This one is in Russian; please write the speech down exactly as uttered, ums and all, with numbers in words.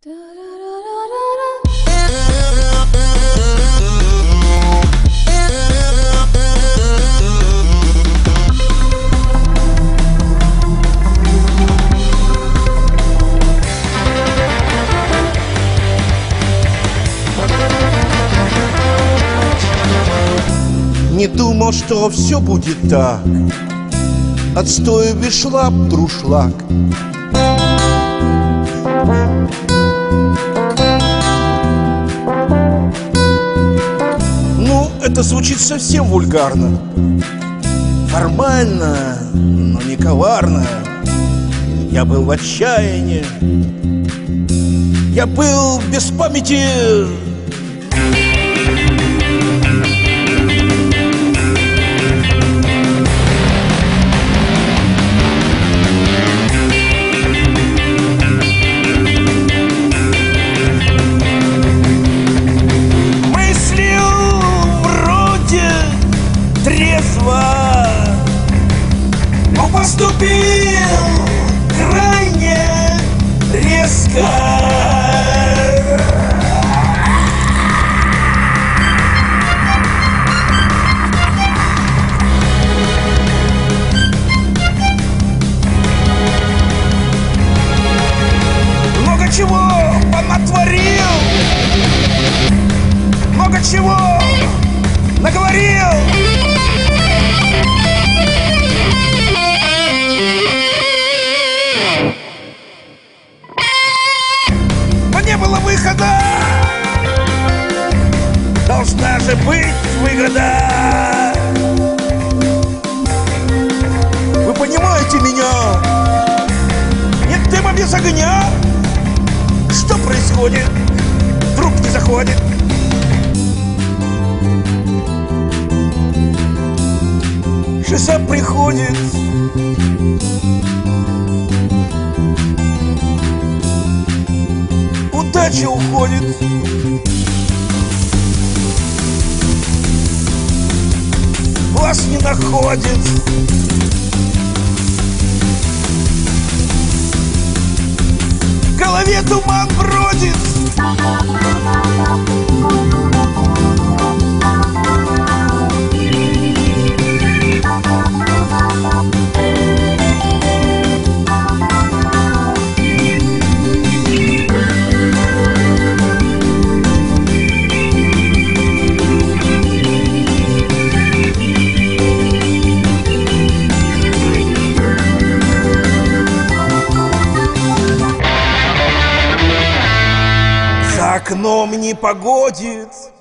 Не думал, что все будет так. Отстой без шлап, друшлаг. Ну, это звучит совсем вульгарно. Формально, но не коварно. Я был в отчаянии. Я был без памяти. Трезво, но поступил крайне резко. Много чего понатворил, много чего наговорил. Не было выхода, должна же быть выгода. Вы понимаете меня? Нет дыма без огня. Что происходит? Вдруг не заходит. Шиза приходит. Удача уходит. Вас не находит. В голове туман бродит. За окном не погодит.